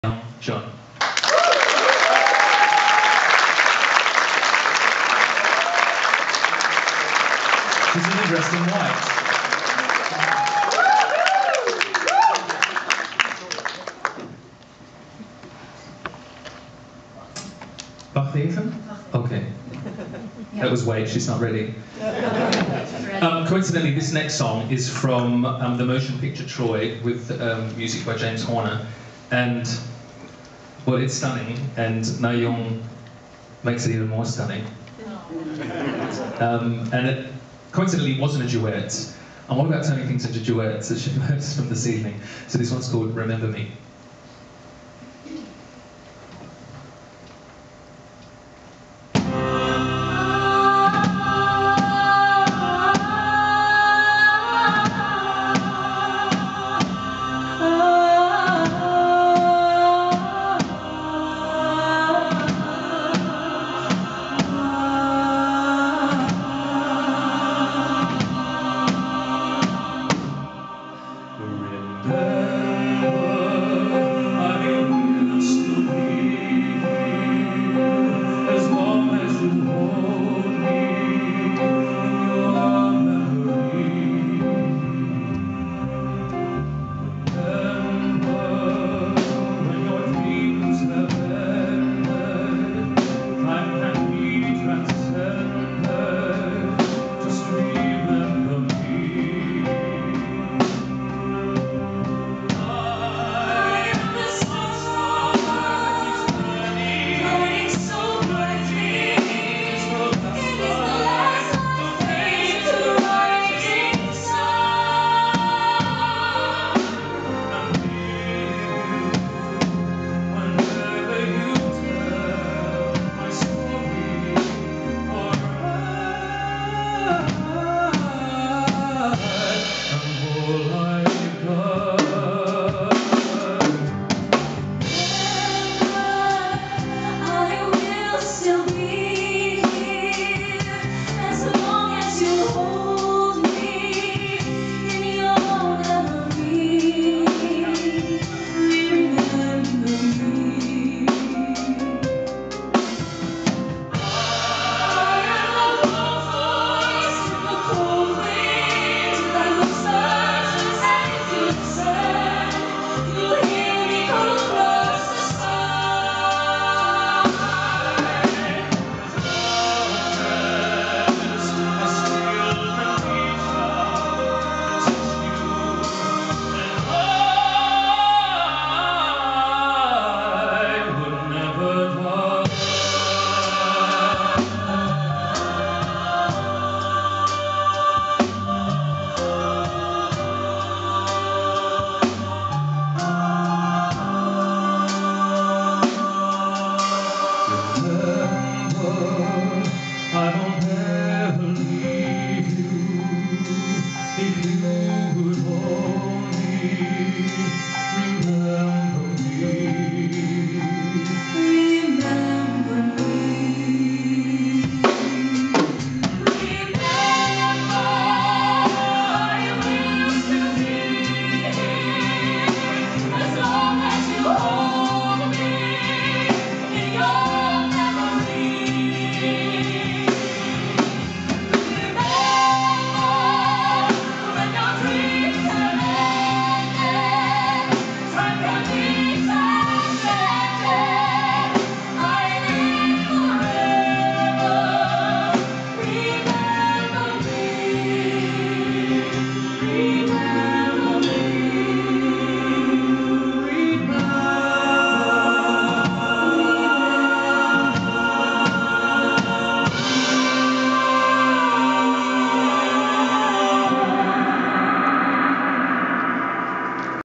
John. She's even dressed in white. Wacht even? Okay. That was wait, she's not ready. Coincidentally, this next song is from the motion picture Troy with music by James Horner. And, well, it's stunning, and Na Young makes it even more stunning. And it coincidentally wasn't a duet. I'm all about turning things into duets, as you've heard from this evening. So this one's called Remember Me.